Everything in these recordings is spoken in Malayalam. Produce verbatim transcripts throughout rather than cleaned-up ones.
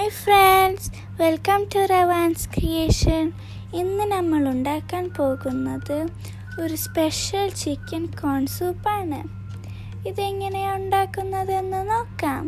ഹായ് ഫ്രണ്ട്സ്, വെൽക്കം ടു റവാൻസ് ക്രിയേഷൻ. ഇന്ന് നമ്മൾ ഉണ്ടാക്കാൻ പോകുന്നത് ഒരു സ്പെഷ്യൽ ചിക്കൻ കോൺ സൂപ്പാണ്. ഇതെങ്ങനെയാണ് ഉണ്ടാക്കുന്നതെന്ന് നോക്കാം.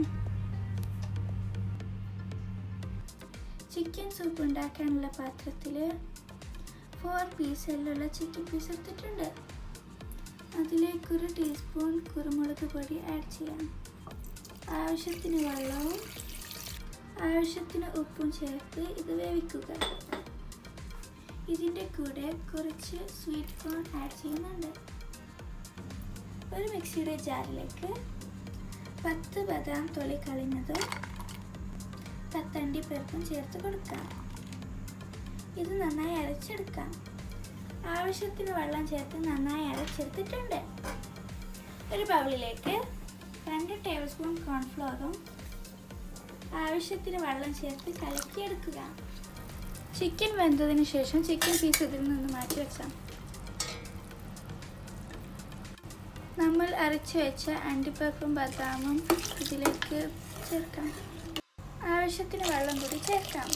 ചിക്കൻ സൂപ്പ് ഉണ്ടാക്കാനുള്ള പാത്രത്തിൽ ഫോർ പീസിലുള്ള ചിക്കൻ പീസ് എടുത്തിട്ടുണ്ട്. അതിലേക്ക് ഒരു ടീസ്പൂൺ കുരുമുളക് പൊടി ആഡ് ചെയ്യാം. ആവശ്യത്തിന് വെള്ളവും ആവശ്യത്തിന് ഉപ്പും ചേർത്ത് ഇത് വേവിക്കുക. ഇതിൻ്റെ കൂടെ കുറച്ച് സ്വീറ്റ് കോൺ ആഡ് ചെയ്യുന്നുണ്ട്. ഒരു മിക്സിയുടെ ജാറിലേക്ക് പത്ത് ബദാം തൊലി കളഞ്ഞതും പത്തണ്ടി പരിപ്പും ചേർത്ത് കൊടുക്കാം. ഇത് നന്നായി അരച്ചെടുക്കാം. ആവശ്യത്തിന് വെള്ളം ചേർത്ത് നന്നായി അരച്ചെടുത്തിട്ടുണ്ട്. ഒരു ബൗളിലേക്ക് രണ്ട് ടേബിൾ സ്പൂൺ കോൺഫ്ലോറും ആവശ്യത്തിന് വെള്ളം ചേർത്ത് കലക്കിയെടുക്കുക. ചിക്കൻ വെന്തതിന് ശേഷം ചിക്കൻ പീസ് ഇതിൽ നിന്ന് മാറ്റി വെക്കാം. നമ്മൾ അരച്ചു വെച്ച അണ്ടിപ്പരിപ്പും ബദാമും ഇതിലേക്ക് ചേർക്കാം. ആവശ്യത്തിന് വെള്ളം കൂടി ചേർക്കാം.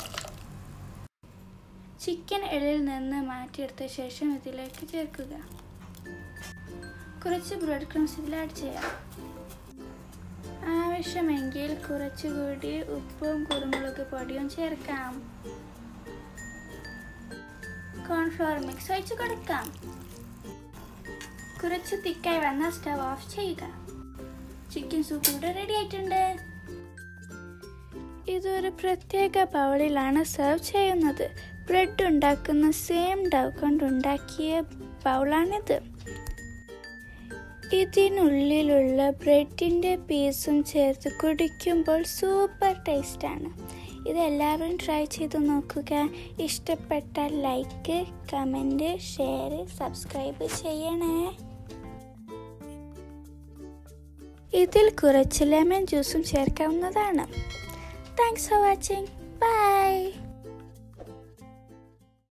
ചിക്കൻ എള്ളിൽ നിന്ന് മാറ്റിയെടുത്ത ശേഷം ഇതിലേക്ക് ചേർക്കുക. കുറച്ച് ബ്രെഡ് ക്രംസ് ഇതിൽ ആഡ് ചെയ്യാം. ആവശ്യമെങ്കിൽ കുറച്ചുകൂടി ഉപ്പും കുരുമുളക് പൊടിയും ചേർക്കാം. കോൺഫ്ലവർ മിക്സ് ഒഴിച്ച് കൊടുക്കാം. കുറച്ച് തിക്കായി വന്നാൽ സ്റ്റവ് ഓഫ് ചെയ്യുക. ചിക്കൻ സൂപ്പ് ഇവിടെ റെഡി ആയിട്ടുണ്ട്. ഇതൊരു പ്രത്യേക ബൗളിലാണ് സെർവ് ചെയ്യുന്നത്. ബ്രെഡ് ഉണ്ടാക്കുന്ന സെയിം ഡൗ കൊണ്ടുണ്ടാക്കിയ ബൗളാണിത്. ഇതിനുള്ളിലുള്ള ബ്രെഡിൻ്റെ പീസും ചേർത്ത് കുടിക്കുമ്പോൾ സൂപ്പർ ടേസ്റ്റാണ്. ഇതെല്ലാവരും ട്രൈ ചെയ്ത് നോക്കുക. ഇഷ്ടപ്പെട്ടാൽ ലൈക്ക്, കമൻറ്റ്, ഷെയർ, സബ്സ്ക്രൈബ് ചെയ്യണേ. ഇതിൽ കുറച്ച് ലെമൺ ജ്യൂസും ചേർക്കാവുന്നതാണ്. Thanks for watching. ബൈ.